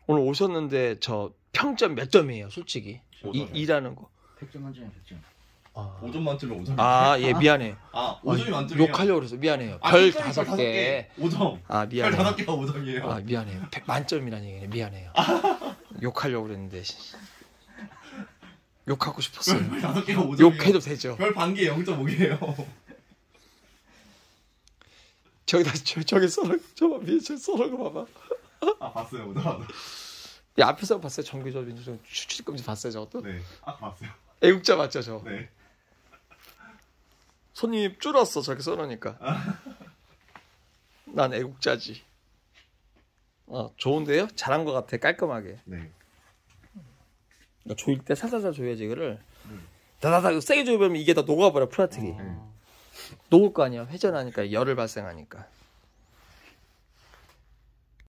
오늘 오셨는데 저 평점 몇 점이에요, 솔직히? 일하는 거. 100점 만점에 100점. 5점 만점에 5점. 아, 예, 미안해요. 5점이 만점이에요. 욕하려고 그래서 미안해요. 별 5개. 5점. 아, 미안해요. 별 5개가 5점이에요. 아, 미안해요. 만점이라는 얘기네. 미안해요. 욕하려고 그랬는데. 욕하고 싶었어요. 별 5개가 5점이에요. 욕해도 되죠. 별 반개 0.5개예요. 저기다 저기 써놓은 거 봐봐. 봤어요. 오자마자. 야, 앞에서 봤어요. 정규조 민주정 추측금지 봤어요, 저것도? 네. 봤어요. 애국자 맞죠, 저? 네. 손님이 줄었어, 저렇게 써놓으니까. 난 애국자지. 좋은데요? 잘한 것 같아, 깔끔하게. 네. 그러니까 조일 때 살살살 조여야지, 이거를. 다다다 세게 조이면 이게 다 녹아버려, 프라틱이. 녹을 거 아니야, 회전하니까 열을 발생하니까.